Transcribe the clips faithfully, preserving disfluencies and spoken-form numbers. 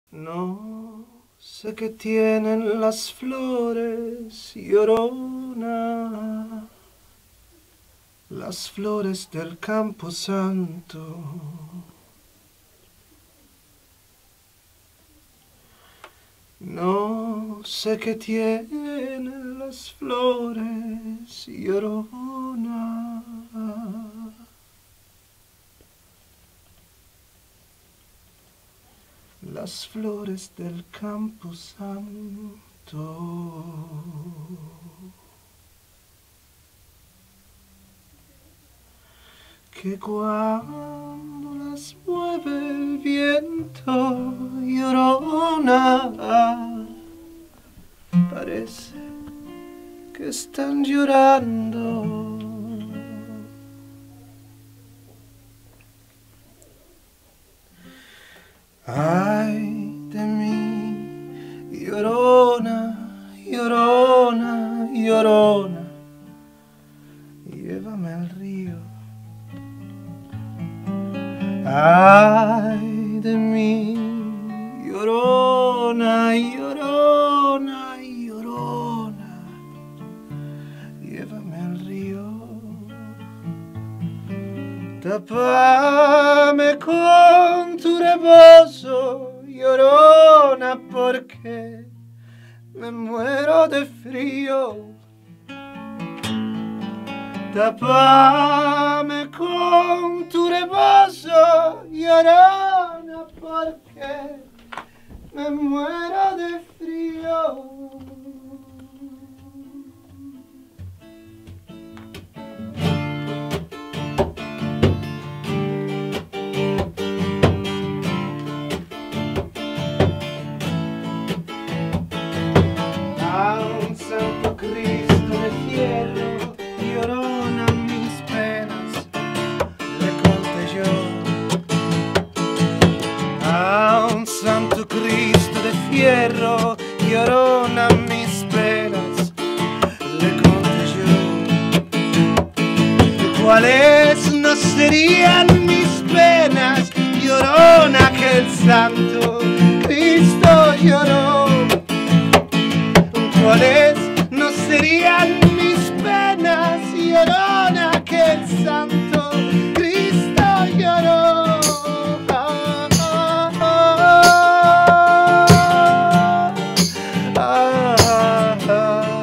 No sé qué tienen las flores, llorona, las flores del Camposanto. No sé qué tienen las flores, llorona, las flores del Camposanto. Que cuando las mueve el viento, llorona, parece que están llorando. Ay de mí, llorona, llorona, llorona, llévame al río. Ay de mí, llorona, llorona, llorona, llévame al río. Tápame con tu rebozo, llorona, porque me muero de frío. Tápame con tu rebozo, llorona, porque me muero de frío. A un santo Cristo de fierro, llorona, mis penas le conté yo. A un santo Cristo de fierro, llorona, mis penas le conté yo. ¿Cuáles no serían mis penas, llorona, que el santo Cristo lloró? ¿Cuáles no serían mis penas, llorona, que el santo Cristo lloró? Ah, ah, ah, ah, ah,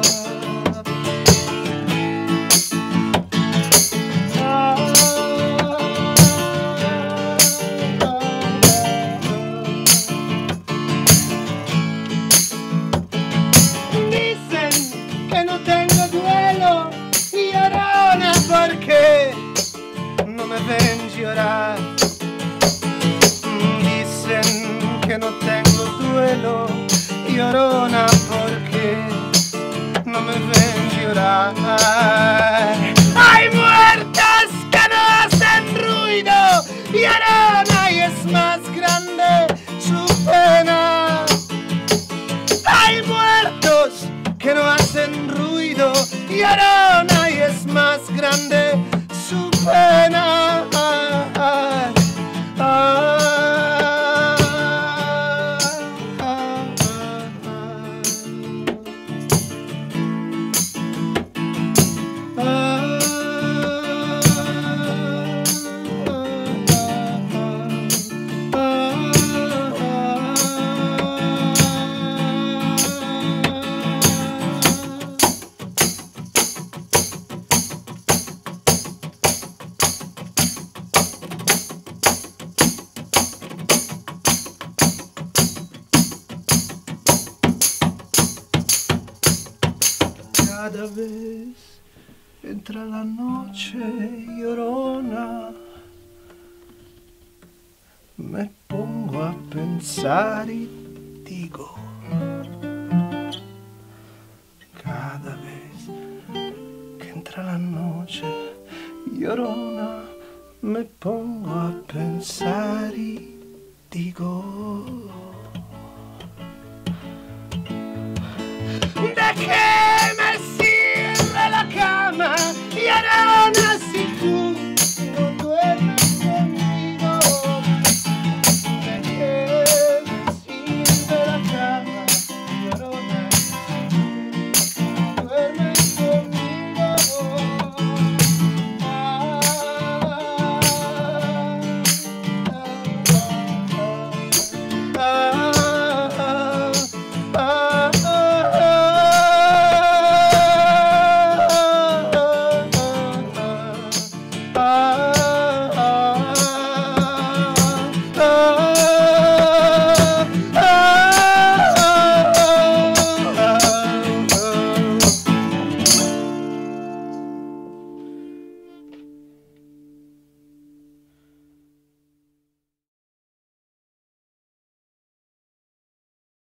porque no me ven llorar. Dicen que no tengo duelo, llorona, porque no me ven llorar. Hay muertas que no hacen ruido, llorona, y es más grande su pena. Hay muertos que no hacen ruido, llorona, y es más grande su pena. Ah, ah, ah, cada vez entra la noche, llorona, me pongo a pensar y digo, cada vez que entra la noche, llorona, me pongo a pensar y digo, ¿de qué